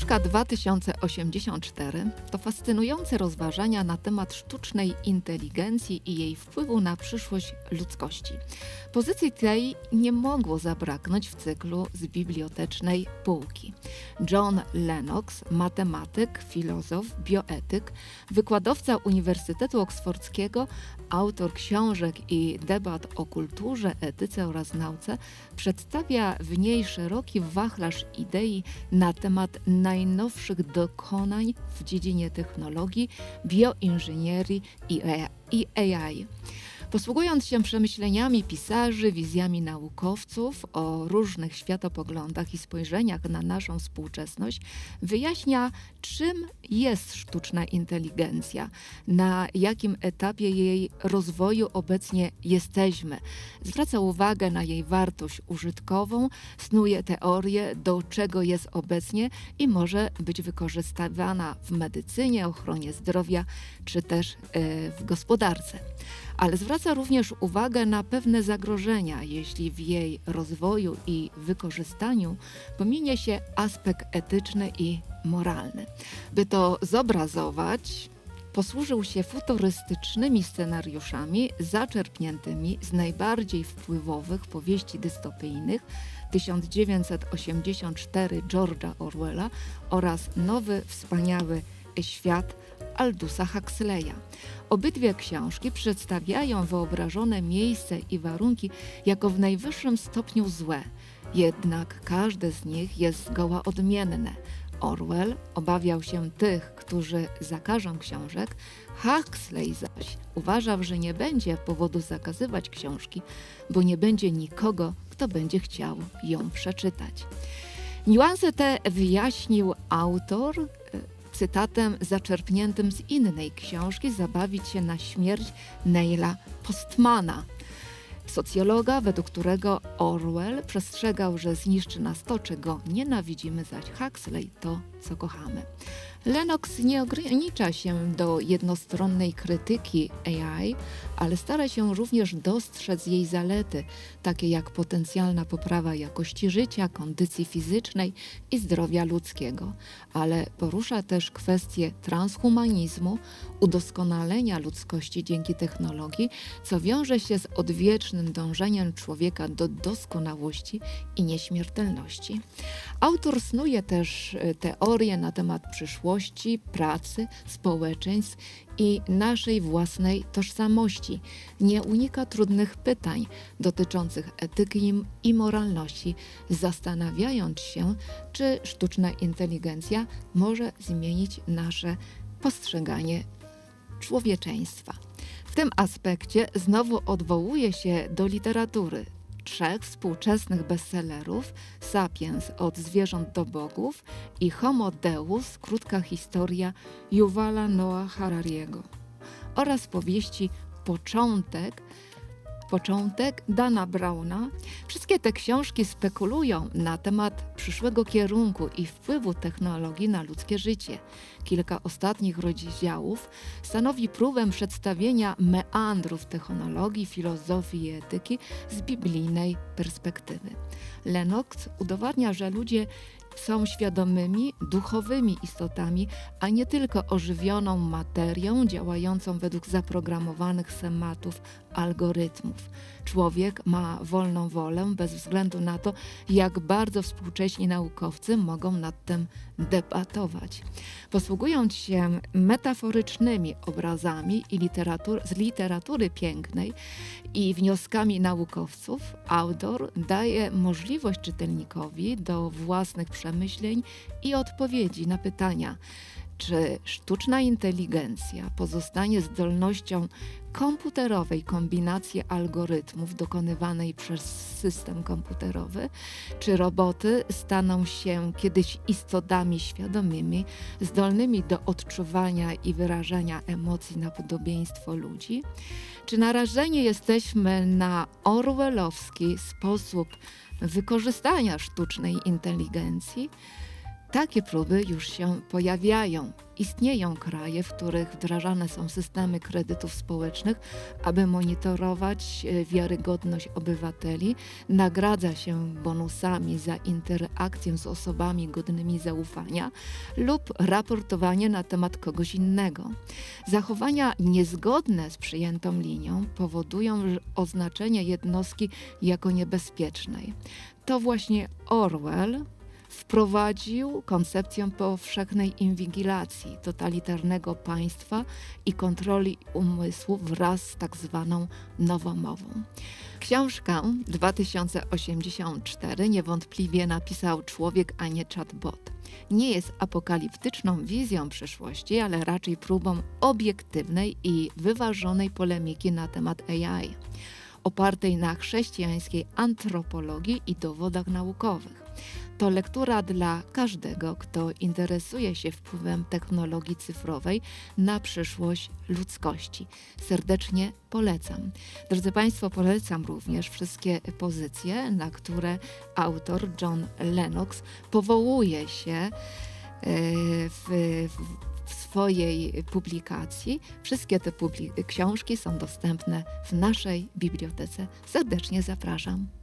Książka 2084 to fascynujące rozważania na temat sztucznej inteligencji i jej wpływu na przyszłość ludzkości. Pozycji tej nie mogło zabraknąć w cyklu z bibliotecznej półki. John Lennox, matematyk, filozof, bioetyk, wykładowca Uniwersytetu Oksfordzkiego, autor książek i debat o kulturze, etyce oraz nauce, przedstawia w niej szeroki wachlarz idei na temat najnowszych dokonań w dziedzinie technologii, bioinżynierii i AI. Posługując się przemyśleniami pisarzy, wizjami naukowców o różnych światopoglądach i spojrzeniach na naszą współczesność, wyjaśnia, czym jest sztuczna inteligencja, na jakim etapie jej rozwoju obecnie jesteśmy. Zwraca uwagę na jej wartość użytkową, snuje teorię, do czego jest obecnie i może być wykorzystywana w medycynie, ochronie zdrowia czy też w gospodarce. Ale zwraca również uwagę na pewne zagrożenia, jeśli w jej rozwoju i wykorzystaniu pominie się aspekt etyczny i moralny. By to zobrazować, posłużył się futurystycznymi scenariuszami zaczerpniętymi z najbardziej wpływowych powieści dystopijnych 1984 George'a Orwella oraz Nowy Wspaniały Świat Aldusa Huxleya. Obydwie książki przedstawiają wyobrażone miejsce i warunki jako w najwyższym stopniu złe, jednak każde z nich jest zgoła odmienne. Orwell obawiał się tych, którzy zakażą książek, Huxley zaś uważał, że nie będzie powodu zakazywać książki, bo nie będzie nikogo, kto będzie chciał ją przeczytać. Niuanse te wyjaśnił autor cytatem zaczerpniętym z innej książki Zabawić się na śmierć Neila Postmana, socjologa, według którego Orwell przestrzegał, że zniszczy nas to, czego nienawidzimy, zaś Huxley to, co kochamy. Lennox nie ogranicza się do jednostronnej krytyki AI, ale stara się również dostrzec jej zalety, takie jak potencjalna poprawa jakości życia, kondycji fizycznej i zdrowia ludzkiego, ale porusza też kwestie transhumanizmu, udoskonalenia ludzkości dzięki technologii, co wiąże się z odwiecznym dążeniem człowieka do doskonałości i nieśmiertelności. Autor snuje też teorie na temat przyszłości, pracy, społeczeństw i naszej własnej tożsamości. Nie unika trudnych pytań dotyczących etyki i moralności, zastanawiając się, czy sztuczna inteligencja może zmienić nasze postrzeganie człowieczeństwa. W tym aspekcie znowu odwołuje się do literatury. 3 współczesnych bestsellerów Sapiens od zwierząt do bogów i Homo Deus, krótka historia Yuvala Noah Harariego oraz powieści Początek Dana Browna. Wszystkie te książki spekulują na temat przyszłego kierunku i wpływu technologii na ludzkie życie. Kilka ostatnich rozdziałów stanowi próbę przedstawienia meandrów technologii, filozofii i etyki z biblijnej perspektywy. Lennox udowadnia, że ludzie są świadomymi, duchowymi istotami, a nie tylko ożywioną materią działającą według zaprogramowanych schematów algorytmów. Człowiek ma wolną wolę bez względu na to, jak bardzo współcześni naukowcy mogą nad tym debatować. Posługując się metaforycznymi obrazami z literatury pięknej i wnioskami naukowców, autor daje możliwość czytelnikowi do własnych przemyśleń i odpowiedzi na pytania, czy sztuczna inteligencja pozostanie zdolnością komputerowej kombinacji algorytmów dokonywanej przez system komputerowy, czy roboty staną się kiedyś istotami świadomymi, zdolnymi do odczuwania i wyrażania emocji na podobieństwo ludzi, czy narażeni jesteśmy na orwellowski sposób wykorzystania sztucznej inteligencji, Takie próby już się pojawiają. Istnieją kraje, w których wdrażane są systemy kredytów społecznych, aby monitorować wiarygodność obywateli. Nagradza się bonusami za interakcję z osobami godnymi zaufania lub raportowanie na temat kogoś innego. Zachowania niezgodne z przyjętą linią powodują oznaczenie jednostki jako niebezpiecznej. To właśnie Orwell wprowadził koncepcję powszechnej inwigilacji, totalitarnego państwa i kontroli umysłu wraz z tak zwaną nowomową. Książkę 2084 niewątpliwie napisał człowiek, a nie chatbot. Nie jest apokaliptyczną wizją przyszłości, ale raczej próbą obiektywnej i wyważonej polemiki na temat AI, opartej na chrześcijańskiej antropologii i dowodach naukowych. To lektura dla każdego, kto interesuje się wpływem technologii cyfrowej na przyszłość ludzkości. Serdecznie polecam. Drodzy Państwo, polecam również wszystkie pozycje, na które autor John Lennox powołuje się w swojej publikacji. Wszystkie te książki są dostępne w naszej bibliotece. Serdecznie zapraszam.